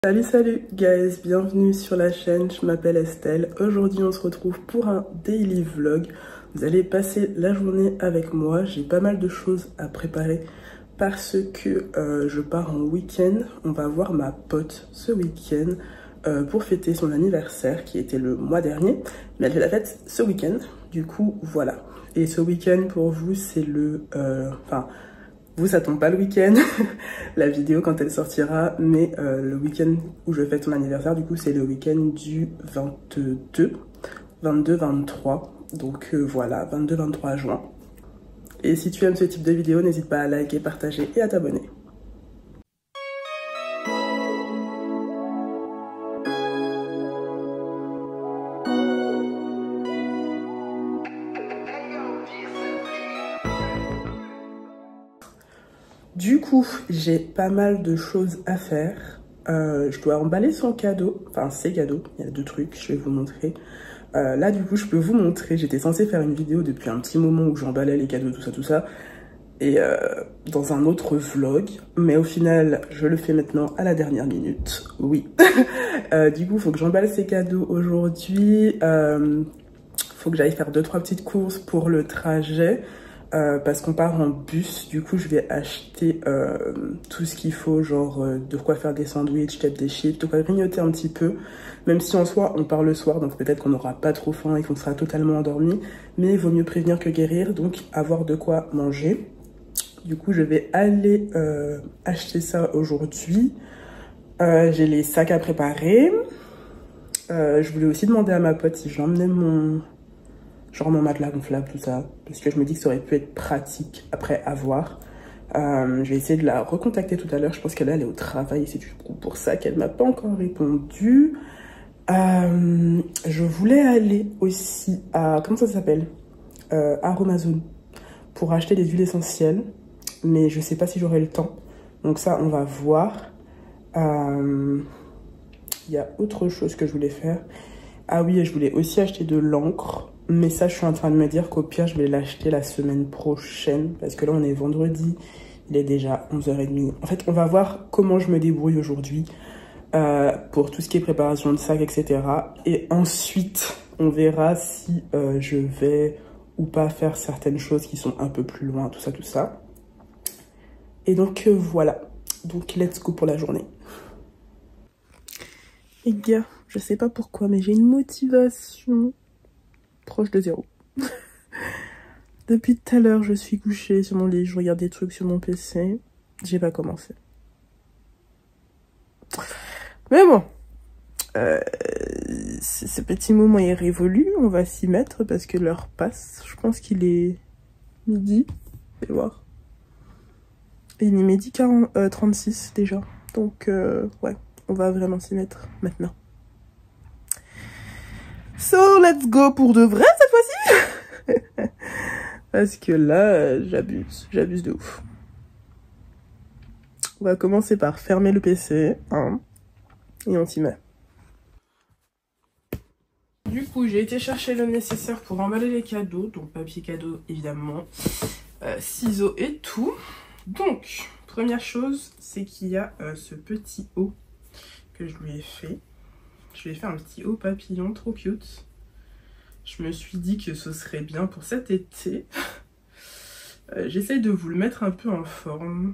Salut guys, bienvenue sur la chaîne, je m'appelle Estelle. Aujourd'hui on se retrouve pour un daily vlog. Vous allez passer la journée avec moi, j'ai pas mal de choses à préparer parce que je pars en week-end. On va voir ma pote ce week-end pour fêter son anniversaire qui était le mois dernier. Mais elle fait la fête ce week-end, du coup voilà. Et ce week-end pour vous c'est le... vous, ça tombe pas le week-end, la vidéo quand elle sortira, mais le week-end où je fête son anniversaire, du coup, c'est le week-end du 22-23. Donc voilà, 22-23 juin. Et si tu aimes ce type de vidéo, n'hésite pas à liker, partager et à t'abonner. Du coup, j'ai pas mal de choses à faire. Je dois emballer son cadeau, enfin ses cadeaux. Il y a deux trucs, je vais vous montrer. Là, du coup, je peux vous montrer. J'étais censée faire une vidéo depuis un petit moment où j'emballais les cadeaux, tout ça. Et dans un autre vlog. Mais au final, je le fais maintenant à la dernière minute. Oui. Du coup, il faut que j'emballe ces cadeaux aujourd'hui. Faut que j'aille faire 2-3 petites courses pour le trajet. Parce qu'on part en bus, du coup je vais acheter tout ce qu'il faut, genre de quoi faire des sandwichs, peut-être des chips, de quoi grignoter un petit peu. Même si en soi on part le soir, donc peut-être qu'on n'aura pas trop faim et qu'on sera totalement endormi. Mais il vaut mieux prévenir que guérir, donc avoir de quoi manger. Du coup je vais aller acheter ça aujourd'hui. J'ai les sacs à préparer. Je voulais aussi demander à ma pote si j'emmenais mon matelas gonflable, tout ça, parce que je me dis que ça aurait pu être pratique après avoir. Je vais essayer de la recontacter tout à l'heure. Je pense qu'elle est au travail, c'est du coup pour ça qu'elle m'a pas encore répondu. Je voulais aller aussi à, comment ça s'appelle, Aromazone, pour acheter des huiles essentielles, mais je sais pas si j'aurai le temps, donc ça on va voir. Il y a autre chose que je voulais faire. Ah oui, et je voulais aussi acheter de l'encre. Mais ça, je suis en train de me dire qu'au pire, je vais l'acheter la semaine prochaine. Parce que là, on est vendredi. Il est déjà 11h30. En fait, on va voir comment je me débrouille aujourd'hui. Pour tout ce qui est préparation de sac, etc. Et ensuite, on verra si je vais ou pas faire certaines choses qui sont un peu plus loin. Tout ça. Et donc, voilà. Donc, let's go pour la journée. Les gars, je sais pas pourquoi, mais j'ai une motivation proche de zéro. Depuis tout à l'heure, je suis couchée sur mon lit, je regarde des trucs sur mon PC. J'ai pas commencé. Mais bon, ce petit moment est révolu, on va s'y mettre parce que l'heure passe. Je pense qu'il est midi, je vais voir. Et il est midi 36 déjà. Donc, ouais, on va vraiment s'y mettre maintenant. So, let's go pour de vrai cette fois-ci. Parce que là, j'abuse de ouf. On va commencer par fermer le PC, hein, et on s'y met. Du coup, j'ai été chercher le nécessaire pour emballer les cadeaux, donc papier cadeau évidemment, ciseaux et tout. Donc, première chose, c'est qu'il y a ce petit haut que je lui ai fait. Je lui ai fait un petit haut papillon, trop cute. Je me suis dit que ce serait bien pour cet été. J'essaye de vous le mettre un peu en forme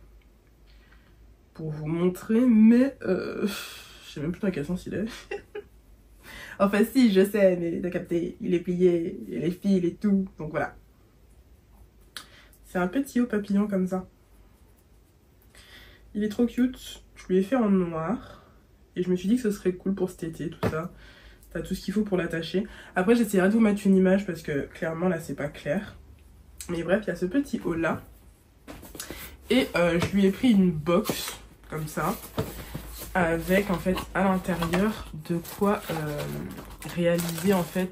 pour vous montrer, mais je sais même plus dans quel sens il est. Enfin si, je sais, mais t'as capté, il est plié, il y a les fils et tout, donc voilà. C'est un petit haut papillon comme ça. Il est trop cute, je lui ai fait en noir, et je me suis dit que ce serait cool pour cet été, tout ça. T'as tout ce qu'il faut pour l'attacher. Après, j'essaierai de vous mettre une image parce que clairement, là, c'est pas clair. Mais bref, il y a ce petit haut là. Et je lui ai pris une box, comme ça. Avec, en fait, à l'intérieur, de quoi réaliser, en fait,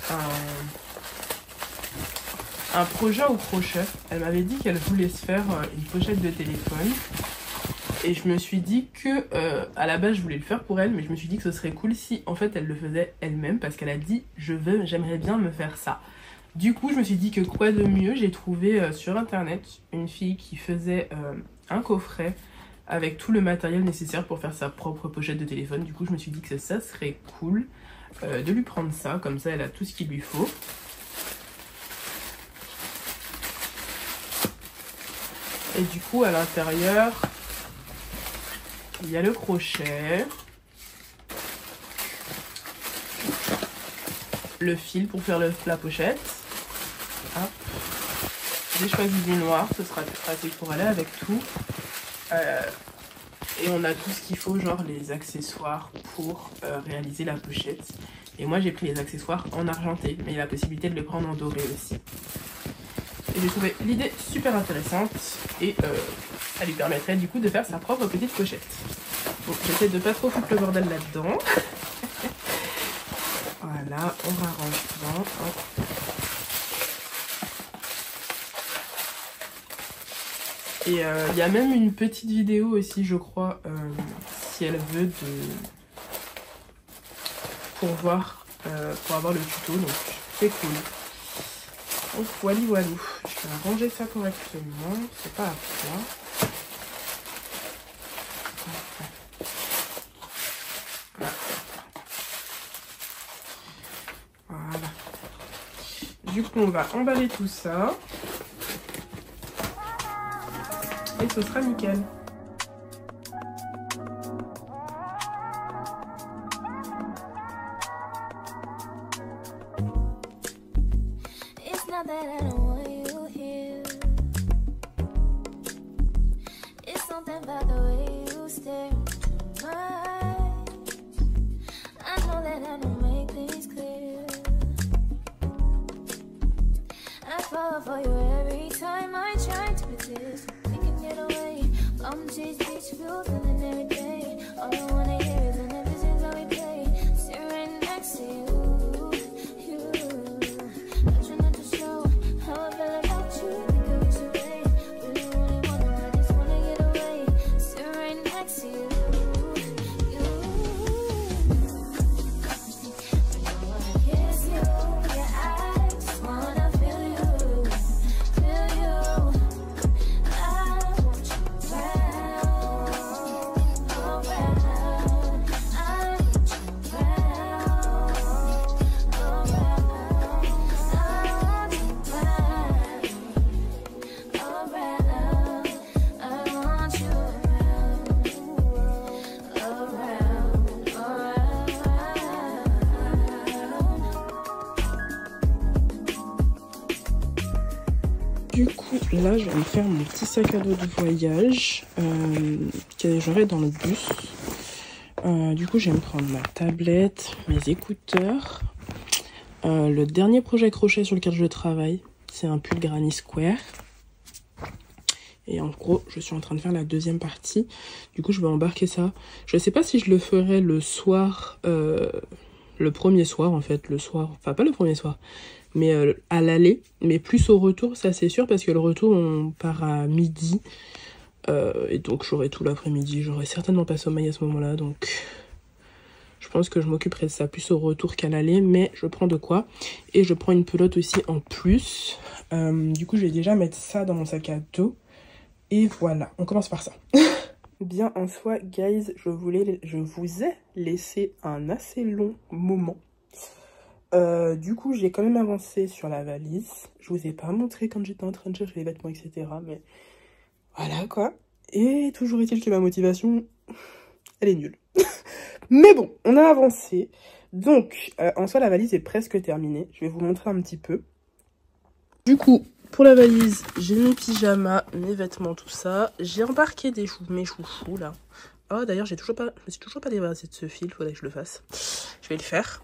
un projet au crochet. Elle m'avait dit qu'elle voulait se faire une pochette de téléphone. Et je me suis dit que, à la base, je voulais le faire pour elle, mais je me suis dit que ce serait cool si, en fait, elle le faisait elle-même, parce qu'elle a dit, j'aimerais bien me faire ça. Du coup, je me suis dit que quoi de mieux, j'ai trouvé sur internet une fille qui faisait un coffret avec tout le matériel nécessaire pour faire sa propre pochette de téléphone. Du coup je me suis dit que ça serait cool de lui prendre ça, comme ça elle a tout ce qu'il lui faut. Et du coup à l'intérieur il y a le crochet, le fil pour faire la pochette. Hop. J'ai choisi du noir, ce sera plus pratique pour aller avec tout. Et on a tout ce qu'il faut, genre les accessoires pour réaliser la pochette. Et moi j'ai pris les accessoires en argenté, mais il y a la possibilité de les prendre en doré aussi. Et j'ai trouvé l'idée super intéressante et ça lui permettrait du coup de faire sa propre petite pochette. Donc j'essaie de pas trop foutre le bordel là-dedans. Voilà, on rarrange bien. Hop. Et il y a même une petite vidéo aussi, je crois, si elle veut, pour voir, pour avoir le tuto, donc c'est cool. Donc voilà, voilà. Je vais ranger ça correctement, c'est pas à plat. Voilà. Du coup, on va emballer tout ça. Et ce sera nickel. Du coup, là, je vais me faire mon petit sac à dos de voyage que j'aurai dans le bus. Du coup, je vais me prendre ma tablette, mes écouteurs. Le dernier projet crochet sur lequel je travaille, c'est un pull Granny Square. Et en gros, je suis en train de faire la deuxième partie. Du coup, je vais embarquer ça. Je sais pas si je le ferai le soir, le premier soir en fait, le soir, enfin pas le premier soir, mais à l'aller, mais plus au retour, ça c'est sûr, parce que le retour on part à midi, et donc j'aurai tout l'après-midi, j'aurai certainement pas sommeil à ce moment-là, donc je pense que je m'occuperai de ça plus au retour qu'à l'aller, mais je prends de quoi, et je prends une pelote aussi en plus. Du coup je vais déjà mettre ça dans mon sac à dos, et voilà, on commence par ça. Bien en soi, guys, je vous ai laissé un assez long moment. Du coup, j'ai quand même avancé sur la valise. Je vous ai pas montré quand j'étais en train de chercher les vêtements, etc. Mais voilà, quoi. Et toujours est-il que ma motivation, elle est nulle. Mais bon, on a avancé. Donc, en soi, la valise est presque terminée. Je vais vous montrer un petit peu. Du coup, pour la valise, j'ai mes pyjamas, mes vêtements, tout ça. J'ai embarqué mes chouchous, là. Oh, d'ailleurs, je me suis toujours pas débarrassée de ce fil. Faudrait que je le fasse. Je vais le faire.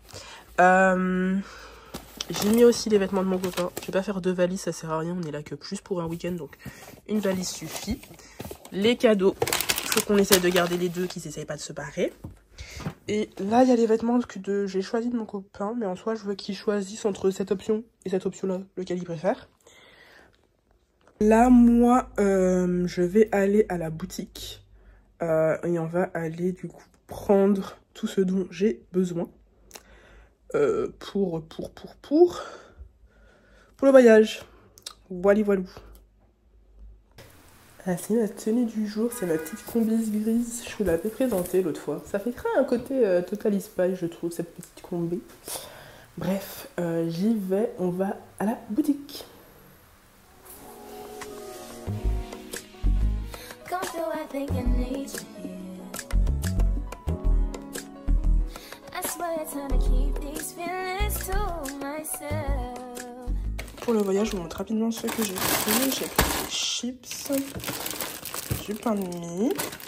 J'ai mis aussi les vêtements de mon copain. Je vais pas faire 2 valises, ça sert à rien. On est là que plus pour un week-end, donc une valise suffit. Les cadeaux, il faut qu'on essaye de garder les deux, qu'ils n'essayent pas de se barrer. Et là, il y a les vêtements que j'ai choisi de mon copain, mais en soi, je veux qu'il choisisse entre cette option et cette option-là, lequel il préfère. Là, moi, je vais aller à la boutique et on va aller du coup prendre tout ce dont j'ai besoin. Pour le voyage. Voilà, voilà. Ah, c'est ma tenue du jour, c'est ma petite combi grise. Je vous l'avais présentée l'autre fois. Ça fait créer un côté Total Spice, je trouve, cette petite combi. Bref, j'y vais, on va à la boutique. Pour le voyage, je vous montre rapidement ce que j'ai pris. J'ai pris des chips, du pain de mie,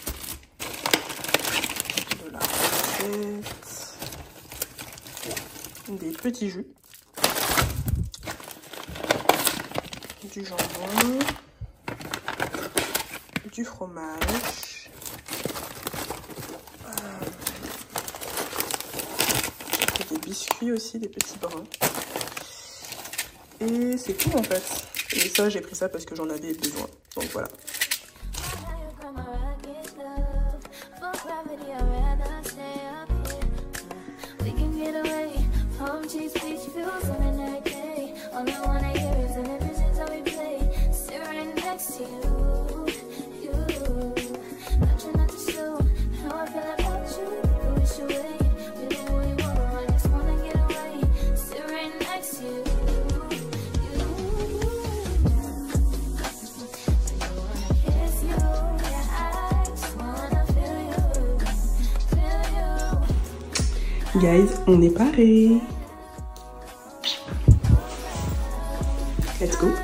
de la recette, des petits jus, du jambon, du fromage, j'ai pris des biscuits aussi, des petits brins. Et c'est tout en fait. Et ça, j'ai pris ça parce que j'en avais besoin. Donc voilà. Guys, on est parés. Let's go.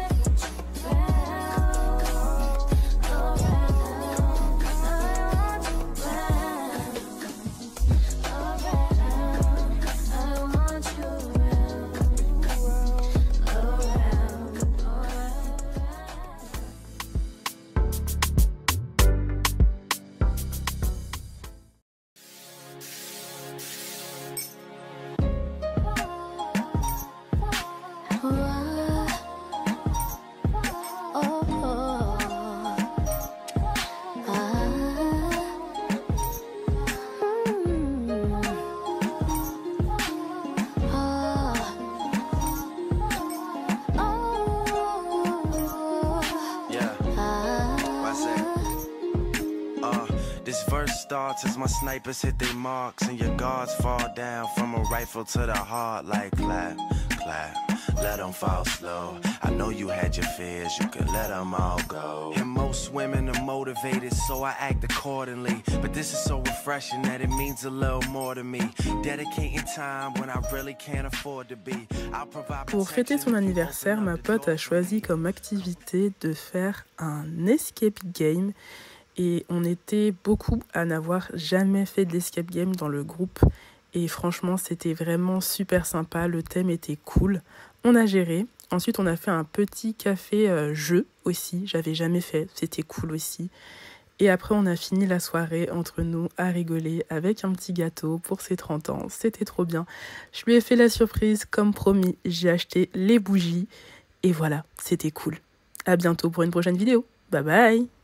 This verse starts as my snipers hit their marks and your guards fall down from a rifle to the heart like clap, clap, let them fall slow. I know you had your fears, you could let them all go. And most women are motivated, so I act accordingly. But this is so refreshing that it means a little more to me. Dedicating time when I really can't afford to be. Pour fêter son anniversaire, ma pote a choisi comme activité de faire un escape game. Et on était beaucoup à n'avoir jamais fait d'escape game dans le groupe. Et franchement, c'était vraiment super sympa. Le thème était cool. On a géré. Ensuite, on a fait un petit café jeu aussi. J'avais jamais fait. C'était cool aussi. Et après, on a fini la soirée entre nous à rigoler avec un petit gâteau pour ses 30 ans. C'était trop bien. Je lui ai fait la surprise comme promis. J'ai acheté les bougies. Et voilà, c'était cool. À bientôt pour une prochaine vidéo. Bye bye!